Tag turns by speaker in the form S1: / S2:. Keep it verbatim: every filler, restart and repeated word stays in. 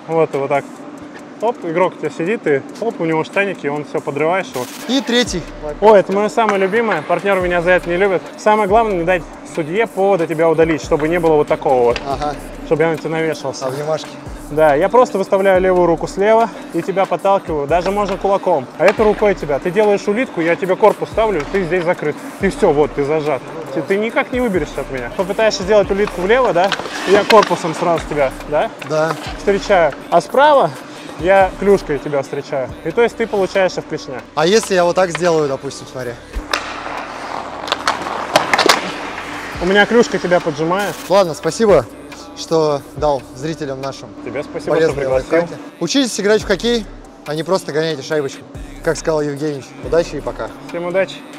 S1: Вот, и вот так. Оп, игрок у тебя сидит, и оп, у него штаники, он все подрываешь его.
S2: И третий.
S1: Ой, это мое самое любимое. Партнер меня за это не любит. Самое главное, не дать судье повода тебя удалить, чтобы не было вот такого вот.
S2: Ага.
S1: Чтобы я на тебя навешался.
S2: Обнимашки.
S1: Да, я просто выставляю левую руку слева и тебя подталкиваю, даже можно кулаком. А это рукой тебя. Ты делаешь улитку, я тебе корпус ставлю, ты здесь закрыт. Ты все, вот, ты зажат. Ты, ты никак не выберешься от меня. Попытаешься сделать улитку влево, да? Я корпусом сразу тебя, да?
S2: Да.
S1: Встречаю. А справа я клюшкой тебя встречаю. И то есть ты получаешься в клешня.
S2: А если я вот так сделаю, допустим, смотри.
S1: У меня клюшка тебя поджимает.
S2: Ладно, спасибо, что дал зрителям нашим
S1: Тебе спасибо, что
S2: полезные
S1: пригласил.
S2: лайфхаки. Учитесь играть в хоккей, а не просто гоняйте шайбочку. Как сказал Евгений. Удачи и пока.
S1: Всем удачи.